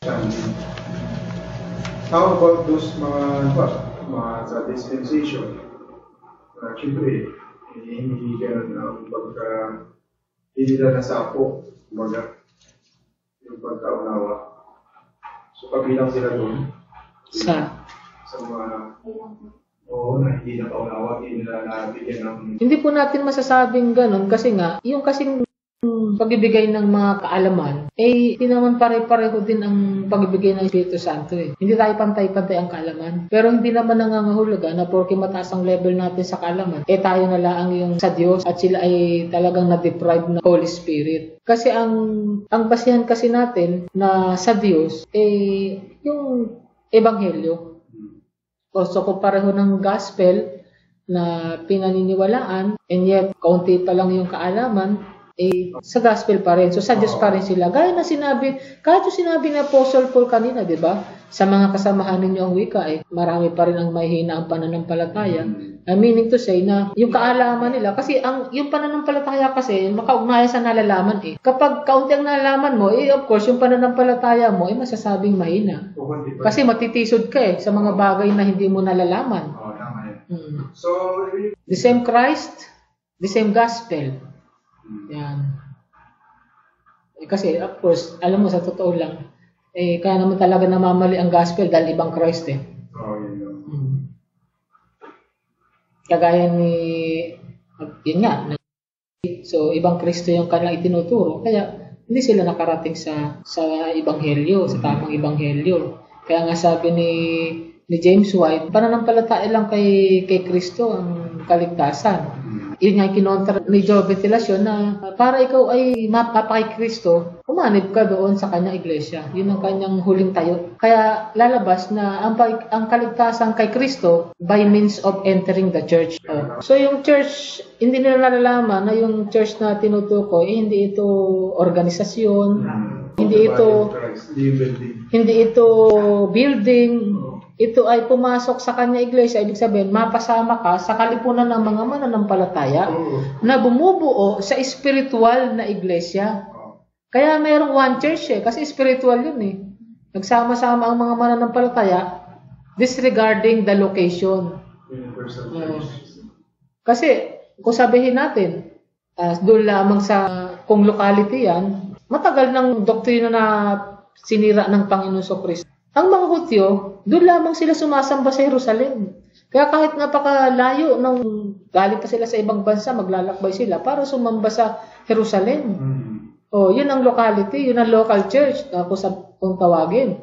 How about those mga sa dispensation? Siyempre, hindi ganun na pagka hindi na nasapo, kumbaga, yung pagkaunawa. So, kabilang sila doon sa mga na hindi na kaunawa, hindi na nabigyan ng... Hindi po natin masasabing ganun kasi nga, yung kasing pagbibigay ng mga kaalaman, hindi naman pare-pareho din ang pagbibigay ng Espiritu Santo eh. Hindi tayo pantay-pantay ang kaalaman. Pero hindi naman nangangahulugan na porke mataas ang level natin sa kaalaman, tayo na lang yung sa Diyos at sila ay talagang na-deprive ng Holy Spirit. Kasi ang basihan kasi natin na sa Diyos, yung Ebanghelyo. So kung pareho ng gospel na pinaniniwalaan, and yet, kaunti pa lang yung kaalaman, sa gospel pa rin. So, sa Diyos pa rin sila. Gaya na sinabi, kahit yung sinabi ni Apostle Paul kanina, di ba? Sa mga kasamahan ninyo ang wika, marami pa rin ang mahihina ang pananampalataya. Meaning to say na yung kaalaman nila, kasi yung pananampalataya kasi, makaugnayan sa nalalaman eh. Kapag kaunti ang nalalaman mo, of course, yung pananampalataya mo, masasabing mahina. Kasi matitisod ka sa mga bagay na hindi mo nalalaman. So, the same Christ, the same gospel. Yan. Kasi of course, alam mo sa totoo lang, kaya naman talaga namamali ang gospel dahil ibang Christ eh. Kagaya ni yun nga. So ibang Kristo yung kanilang itinuturo, kaya hindi sila nakarating sa ebanghelyo, sa tamang ebanghelyo. Kaya nga sabi ni James White, pananampalataya lang kay Kristo ang kaligtasan. Yun nga yung kinontra ni Joe Ventilacion na para ikaw ay mapapa kay Kristo, humanib ka doon sa kanyang iglesia. Yun ang kanyang huling tayo. Kaya lalabas na ang kaligtasan kay Kristo by means of entering the church. So yung church, hindi nila nalalaman na yung church na tinutukoy, hindi ito organisasyon, hindi ito building. Ito ay pumasok sa kanya iglesia, ibig sabihin, mapasama ka sa kalipunan ng mga mananampalataya na bumubuo sa spiritual na iglesia. Kaya mayroong one church kasi spiritual yun eh. Nagsama-sama ang mga mananampalataya disregarding the location. Kasi, kung sabihin natin, doon lamang sa kung locality yan, matagal ng doktrina na sinira ng Panginoon Kristo. Ang mga Hudyo, doon lamang sila sumasamba sa Jerusalem. Kaya kahit napakalayo nung galing pa sila sa ibang bansa, maglalakbay sila para sumamba sa Jerusalem. Yun ang locality, yun ang local church kung tawagin.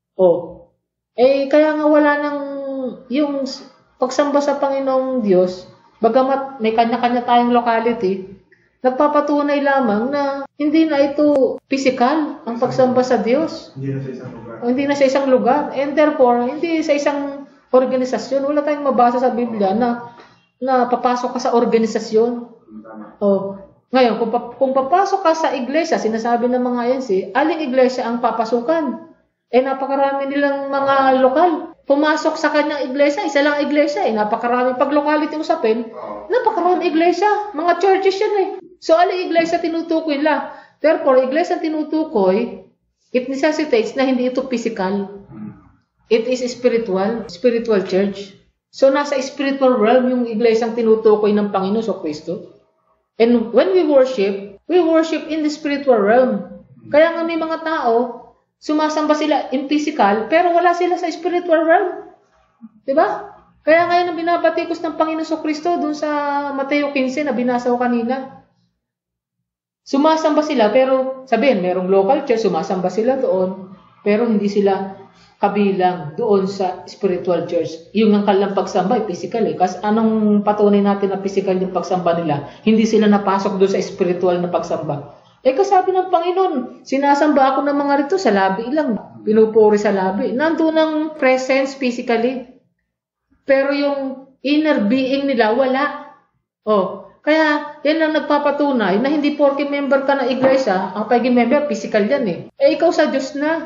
Kaya nga wala nang yung pagsamba sa Panginoong Diyos, bagamat may kanya-kanya tayong locality, nagpapatunay lamang na hindi na ito physical ang pagsamba sa Diyos. Hindi na sa isang lugar. And therefore, hindi sa isang organisasyon. Wala tayong mabasa sa Biblia na papasok ka sa organisasyon. Ngayon, kung papasok ka sa iglesia, sinasabi ng mga ayensi, aling iglesia ang papasukan? Napakarami nilang mga lokal. Pumasok sa kanyang iglesia, isa lang iglesia. Napakarami. Pag locality usapin, napakarami iglesia. Mga churches yan eh. So, aling iglesia tinutukoy nila. Therefore, iglesia tinutukoy, it necessitates na hindi ito physical. It is spiritual church. So, nasa spiritual realm yung iglesia tinutukoy ng Panginoon Kristo. And when we worship in the spiritual realm. Kaya nga may mga tao, sumasamba sila in physical, pero wala sila sa spiritual realm. Diba? Kaya ngayon ang binabatikos ng Panginoon Kristo dun sa Mateo 15 na binasa ko kanina. Sumasamba sila, pero sabihin, merong local church, sumasamba sila doon, pero hindi sila kabilang doon sa spiritual church. Yung ang kanilang pagsamba ay physical eh. Kasi anong patunay natin na physical yung pagsamba nila? Hindi sila napasok doon sa spiritual na pagsamba. Kasabi ng Panginoon, sinasamba ako ng mga rito sa labi lang. Pinupuri sa labi. Nandun ang presence physically. Pero yung inner being nila, wala. Kaya, yan lang nagpapatunay na hindi porke member ka ng iglesia, ang pagiging member, physical yan eh. Ikaw sa Diyos na.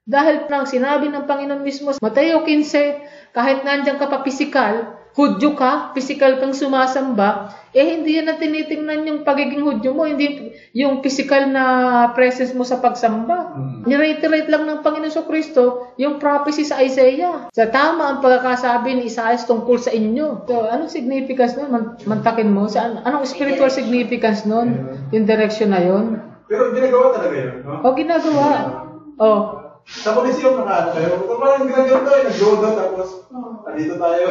Dahil nang sinabi ng Panginoon mismo, Mateo 15, kahit nandiyan ka pa pisikal, Hudyo ka, pisikal kang sumasamba, hindi yan na tinitingnan yung pagiging Hudyo mo, hindi yung pisikal na presence mo sa pagsamba. Nireiterate lang ng Panginoon Kristo yung prophecy sa Isaiah. Sa tama ang pagkakasabi ni Isaiah tungkol sa inyo. So, anong significance nun? Mantakin mo? Anong spiritual significance nun? Yung direction na yun? Pero ginagawa talaga yun, no? Ginagawa. Sa Coliseum nakaano kayo? Parang ginagawa tayo, nag-jodo, tapos dito tayo.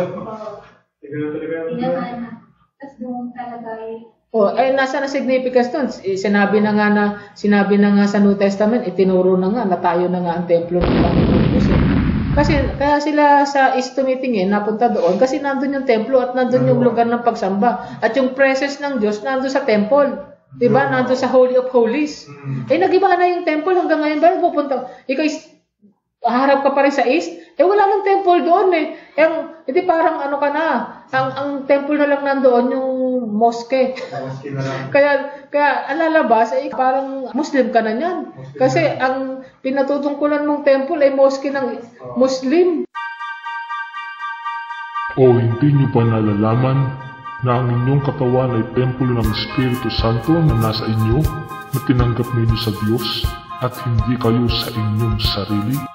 Tapos doon talaga nasa na significance nun? Sinabi na nga sa New Testament, itinuro na nga na tayo na nga ang templo ng Panginoon. Kasi kaya sila sa East tumitingin, napunta doon kasi nandun yung templo at nandun yung lugar ng pagsamba. At yung presence ng Diyos nandun sa temple. Diba? Nandun sa Holy of Holies. Nagiba na yung temple hanggang ngayon ba? Pupunta. Ikaw harap ka pa rin sa East? Wala nang temple doon Hindi parang ano ka na. Ang temple na lang nandoon yung mosque. Mosque na lang. Kaya ang lalabas parang Muslim ka na niyan. Kasi ang pinatutungkulan mong temple ay mosque ng Muslim. Hindi nyo ba nalalaman na ang inyong katawan ay templo ng Espiritu Santo na nasa inyo, na tinanggap ninyo sa Diyos, at hindi kayo sa inyong sarili?